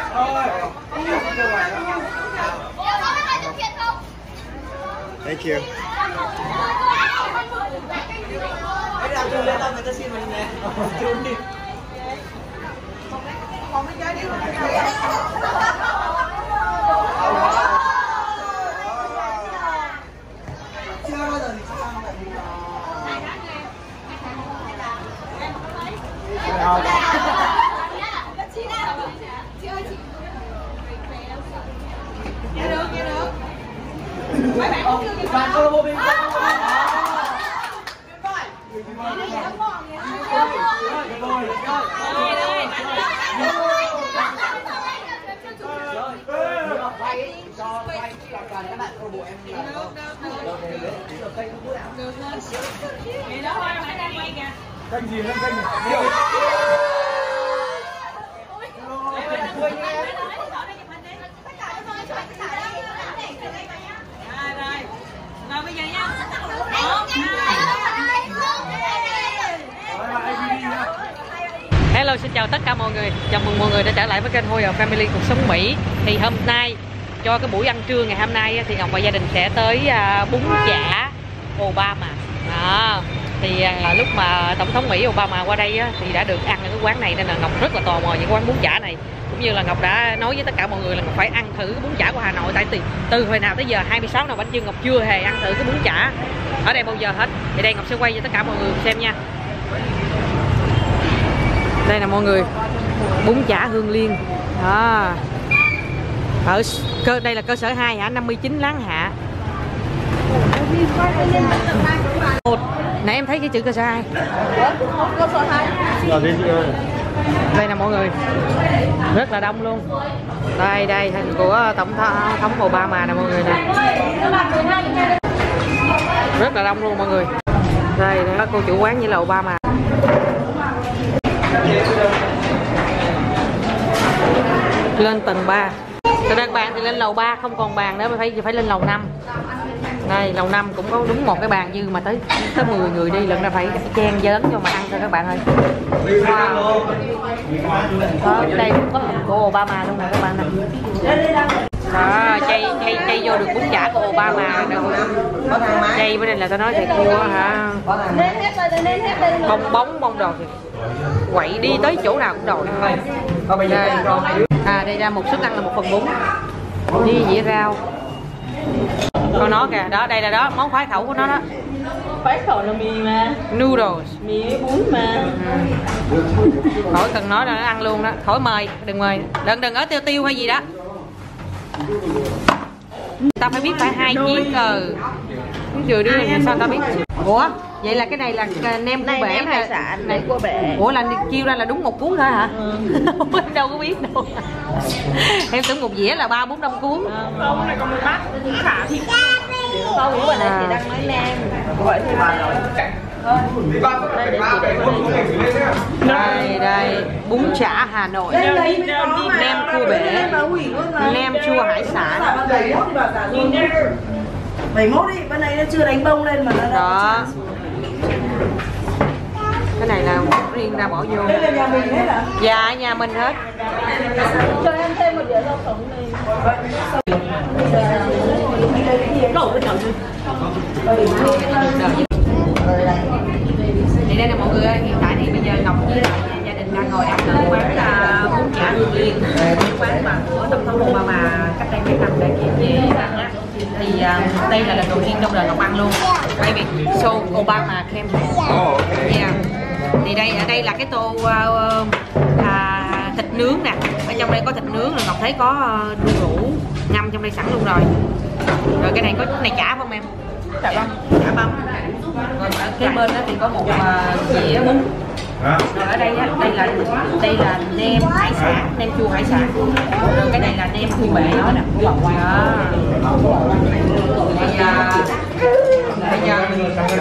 Thank you. Mấy bạn uống chưa? Bạn có một bình. Kênh gì lên kênh này? Rồi bây giờ nha. Hello, xin chào tất cả mọi người. Chào mừng mọi người đã trở lại với kênh Hoi Family cuộc sống Mỹ. Thì hôm nay cho cái buổi ăn trưa ngày hôm nay thì Ngọc và gia đình sẽ tới bún chả Obama. Thì lúc mà tổng thống Mỹ Obama qua đây thì đã được ăn ở cái quán này nên là Ngọc rất là tò mò những quán bún chả này. Cũng như là Ngọc đã nói với tất cả mọi người là Ngọc phải ăn thử cái bún chả của Hà Nội, tại từ hồi nào tới giờ 26 năm bánh trưng Ngọc chưa hề ăn thử cái bún chả ở đây bao giờ hết. Thì đây Ngọc sẽ quay cho tất cả mọi người xem nha. Đây là mọi người, bún chả Hương Liên đó. Đây là cơ sở 2 hả? 59 Láng Hạ. Nãy em thấy cái chữ cơ sở 2. Cơ sở 2. Đây là mọi người, rất là đông luôn. Đây hình của tổng thống Obama nè mọi người nè, rất là đông luôn mọi người. Đây đó, cô chủ quán như là Obama. Lên tầng 3. Thực ra bàn thì lên lầu 3 không còn bàn nữa, phải lên lầu 5. Đây lầu 5 cũng có đúng một cái bàn dư mà tới 10 người đi lần ra phải chen dớn cho mà ăn thôi các bạn ơi. Wow. Đó, đây cũng có hình của Obama luôn nè các bạn nè. Đó, chay vô được bún chả của Obama nè. Chay bên đây là tao nói thiệt cua hả? Bong bóng đồ thì quậy đi tới chỗ nào cũng đồ thôi. Đây. Đây ra một suất ăn là 1 phần bún đi dĩa rau. Con nó kìa, đó đây là đó món khoái khẩu của nó đó. Khoái khẩu là mì mà. Noodles. Mì với bún mà. Khỏi cần nói là nó ăn luôn đó, khỏi mời, đừng mời, đừng ở tiêu hay gì đó. Ta phải biết phải 2 chiếc cờ. Chưa đi sao ta biết. Ủa, vậy là cái này là nem cua bể hải sản này cua bể. Ủa là chiêu ra là đúng 1 cuốn thôi hả? Em đâu có biết đâu. Em tưởng 1 dĩa là 3-4-5 cuốn. Không, này còn 1 bát khả thịt. Không, bữa nay chị đang nói nem. Gọi thêm đây bún chả Hà Nội, nem cua bể, nem chua hải sản. 71 đi, bên này nó chưa đánh bông lên mà nó đó. Cái này là riêng ra bỏ vô. Đây là nhà mình hết hả? Dạ nhà mình hết. Cho em thêm 1 đĩa rau sống này. Đổ cái chậu đi. Thì đây là mọi người ơi, hiện tại thì bây giờ Ngọc với gia đình đang ngồi ăn ở quán bún chả Hương Liên, quán mà của tổng thống Obama cách đây mấy năm đã kịp về ăn á. Thì đây là lần đầu tiên trong đời Ngọc ăn luôn. Baby, so Obama came here. Yeah. Thì ở đây là cái tô thịt nướng nè, ở trong đây có thịt nướng rồi Ngọc thấy có đu đủ ngâm trong đây sẵn luôn rồi. Rồi cái này có này chả không em? Chả băm. Chả băm. Rồi ở cái bên đó thì có một dĩa bún. Rồi ở đây đây là nem hải sản, nem chua hải sản. Rồi cái này là nem cua bể đó nè. Đó. Thì bây giờ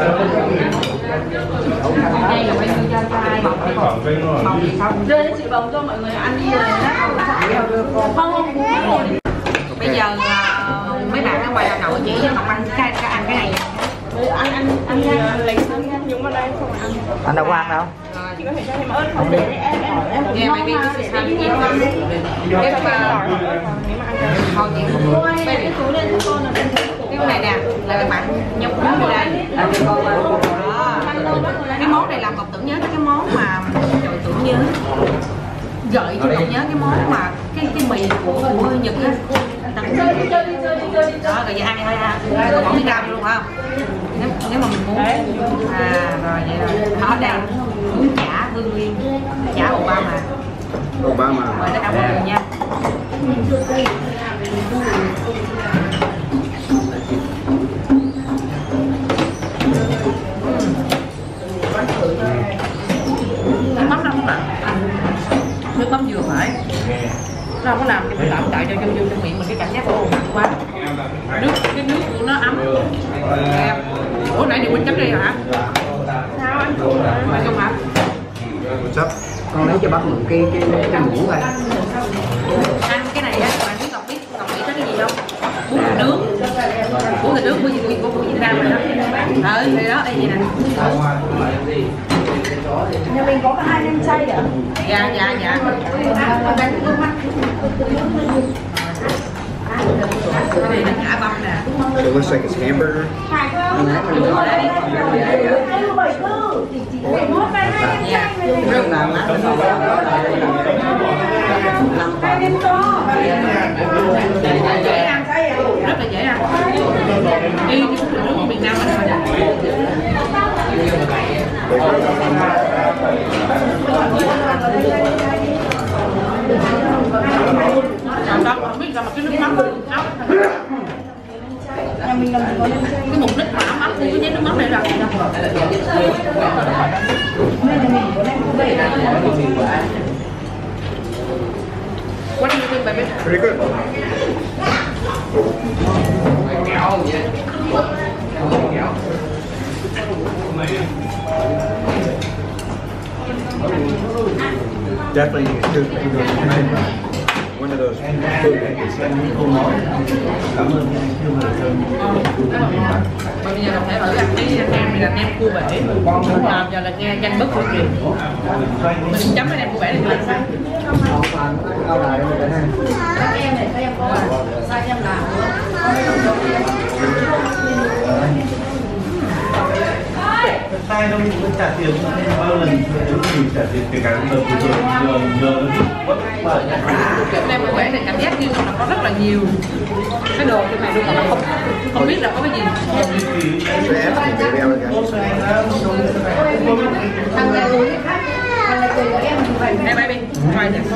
đây là phải đưa cho ai bọc gì không? Đưa cho chị bồng cho mọi người ăn đi rồi nhá. Không. Bây giờ mấy bạn ở ngoài Hà Nội chỉ cho Ngọc ăn cái này. Ăn lấy nhưng mà đây không ăn. Anh đâu có ăn đâu. Rồi. chị có thể cho thêm ớt không để em Yeah, maybe this is how you eat them. em không ăn tỏi nếu mà ăn được Không chị. đây cái túi lên cho con là Cái này nè là các bạn nhúng vô đây. Đó. Cái món này làm Ngọc tưởng nhớ tới cái món mà trời tưởng nhớ gợi cho Ngọc nhớ cái món mà cái mì của Nhật á. Đó rồi giờ ăn thôi ha. Có bỏ cái rau vô luôn không? Nếu mà mình muốn. À rồi vậy rồi. Đó đây bún chả Hương Liên, chả Obama. Obama. Mời tất cả mọi người nha. Nước mắm đâu các bạn? Nước mắm vừa phải. Nó không có làm cho mình tạo cho trong miệng mình cái cảm giác khô mặn quá. Cái nước của nó ấm. Ủa nãy điều Quỳnh chấm đây hả? sao anh Phải không hả? Chấp. Con lấy cho bác mượn cái mũ này. Ăn cái này á, bạn biết Ngọc biết tới cái gì không? Bún thịt nướng. Bún thịt nướng của Việt Nam rồi đó. Thì đó, đây vậy nè. nhà mình có cả 2 nem chay ạ. Dạ. Cái này là chả băm nè. It looks like it's hamburger. Dễ ăn, rất là dễ ăn. Đi cái nước của Việt Nam mình rồi. Con không biết sao mà cái nước mắm Nhà mình làm gì có nem chay. cái mục đích mà ấm của cái nước mắm này là Nên là mình có nem chay. what do you think baby? Pretty good. Definitely one of those food Bây giờ có thể thử ăn cái nem này là nem cua bể. Giờ là nghe danh bất hư truyền. Mình chấm cái nem cua bể này lên sao? Sai đâu mình cũng trả tiền bao lần mình trả tiền kể cả giờ Cái nem cua bể này cảm giác như là có rất là nhiều cái đồ trong này luôn mà không biết là có cái gì. Hey baby, try this.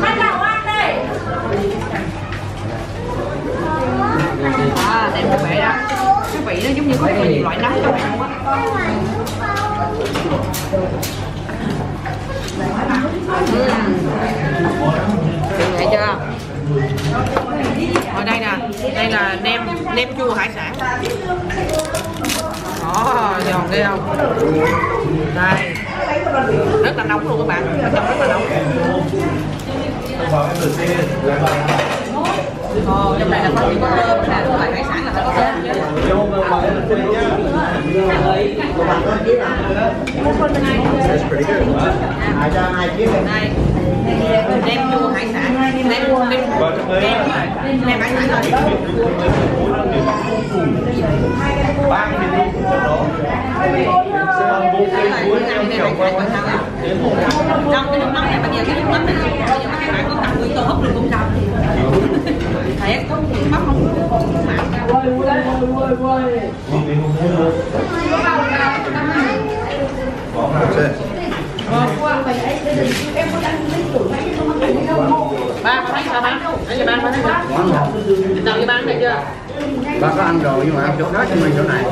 À, nem cua bể đó. Cái vị nó giống như có nhiều loại nấm trong này luôn á. Vậy chưa? Ở đây nè, đây là nem chua hải sản. Đó, giòn ghê không? Đây, rất là nóng luôn các bạn, ở trong rất là nóng. Trong này là có chỉ có tôm nè, loại hải sản là phải có tôm chứ. That's pretty good. Đây, nem chua hải sản, nem hải sản thôi. Trong cái nước mắm này, bây giờ cái nước mắm này, bây giờ các bạn có tặng nguyên tô hấp luôn cũng xong. Thiệt, nước mắm không mặn. That's it. Ba có thấy sao ba? Nãy giờ ba có thấy sao? Đầu như ba ăn được chưa? Bác có ăn rồi nhưng mà ăn chỗ đó cho mình chỗ này.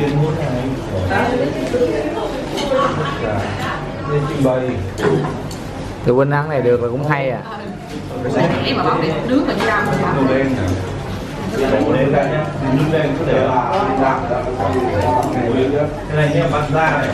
Từ Vinh ăn này được là cũng hay à. Nãy mà bóc thì nướng là như rau. Đổ lên ra nhé, nước đen có thể là cái này nhé, bắt ra này.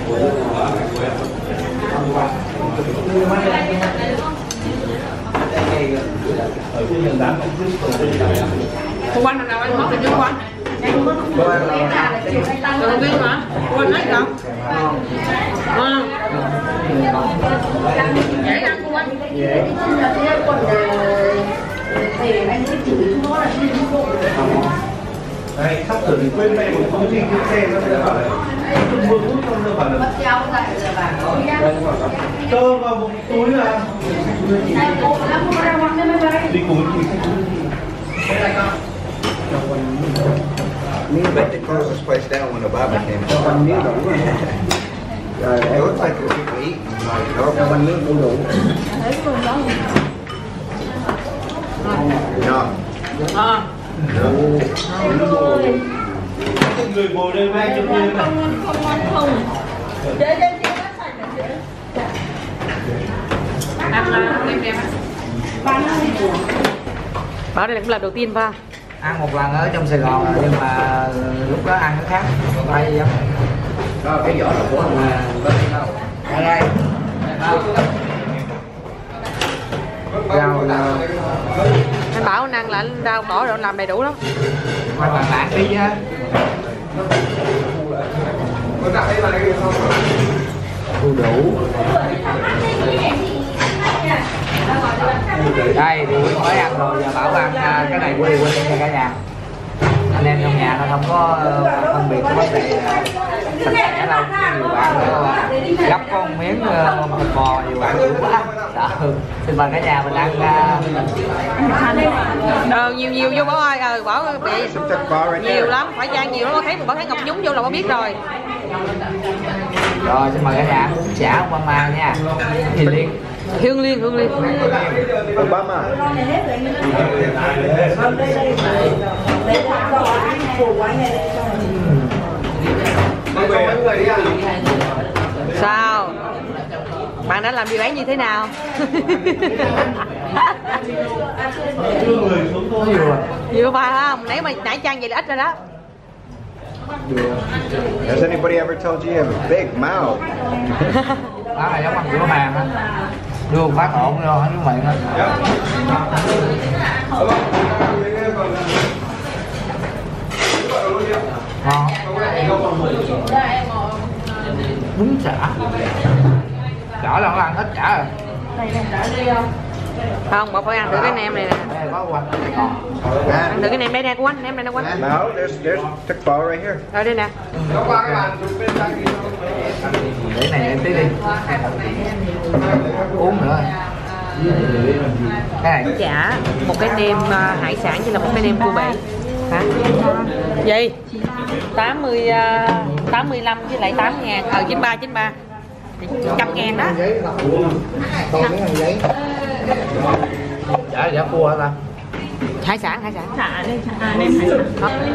Ở trên nhân dán Cô anh nào anh móc được chưa cô anh? Cô ăn rồi. Được không biết hả? Cô anh nói không? Dễ ăn của anh. Dễ. Đây, sắp sửa thì quên mẹ một công ty kia xe nó sẽ bảo là mua thuốc không được bảo là cho vào một túi là đi cùng chị sẽ Me bet they closed this place down when Obama came. It looked like it was people eating. Like, cho bánh nước cũng đủ. No. người ngồi đây ngay cho tôi Không. Để ăn em Bảo đây là cũng lần đầu tiên va. Ăn một lần ở trong Sài Gòn rồi, nhưng mà lúc đó ăn nó khác. Tay gì Đó, cái vỏ là của ở đây. Rau Anh bảo anh ăn là anh rau cỏ rồi làm đầy đủ lắm. mà bạn bạn đi chứ. Đủ. Đây thì mới ăn rồi, giờ bảo ăn cái này quên cho cả nhà. Anh em trong nhà nó không có phân biệt cái vấn đề sạch sẽ đâu. Nhiều bạn gấp con miếng thịt bò, nhiều bạn dữ quá sợ. Xin mời cả nhà mình ăn Nhiều vô Bảo ơi, Bảo bị nhiều lắm, phải chan nhiều lắm. Có thấy Bảo thấy ngọc nhúng vô là Bảo biết rồi. Rồi xin mời cả nhà ăn bún chả Obama nha. Hương Liên. Obama. Sao? Bạn đã làm dự án như thế nào? Vừa ba không? Nãy chan vậy là ít rồi đó. Has anybody ever told you you have a big mouth? Đó là giống ăn cửa màng á. Đưa một phát ổn rồi hết cái miệng á. Ngon. Bún chả. Chả là ăn hết chả rồi. Không, Bảo phải ăn thử cái nem này nè. Đây có quanh còn. Ăn thử cái nem đây nè của anh, nem đây nè của anh. No, there's thick ball right here. Rồi đây nè. Để này em tí đi. Uống nữa. Cái này Chả, một cái nem hải sản chứ là một cái nem cua bể. Hả? Gì? 85 với lại 8.000, 93 100.000 đó. chả cua hả ta? Hải sản. Thả đây, nem hải sản.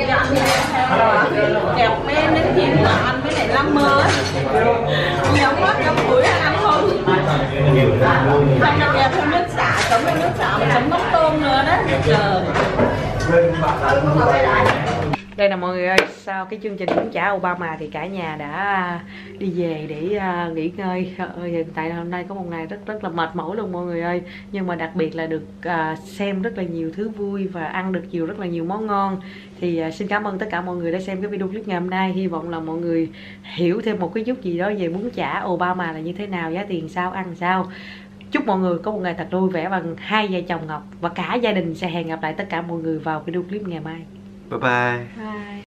Kẹp mấy nến chiên mà ăn với lại lăm mơ á. Nhắm mắt nhắm mũi ăn thôi. Không được kẹp thêm nước xả, chấm với nước xả mà chấm mắm tôm nữa đó. Trời. Đây là mọi người ơi, sau cái chương trình bún chả Obama thì cả nhà đã đi về để nghỉ ngơi. Hiện tại hôm nay có một ngày rất là mệt mỏi luôn mọi người ơi. Nhưng mà đặc biệt là được xem rất là nhiều thứ vui và ăn được rất là nhiều món ngon. Thì xin cảm ơn tất cả mọi người đã xem cái video clip ngày hôm nay. Hy vọng là mọi người hiểu thêm một cái chút gì đó về bún chả Obama là như thế nào, giá tiền sao, ăn sao. Chúc mọi người có một ngày thật vui vẻ bằng hai vợ chồng Ngọc và cả gia đình. Sẽ hẹn gặp lại tất cả mọi người vào video clip ngày mai. Bye bye. Bye.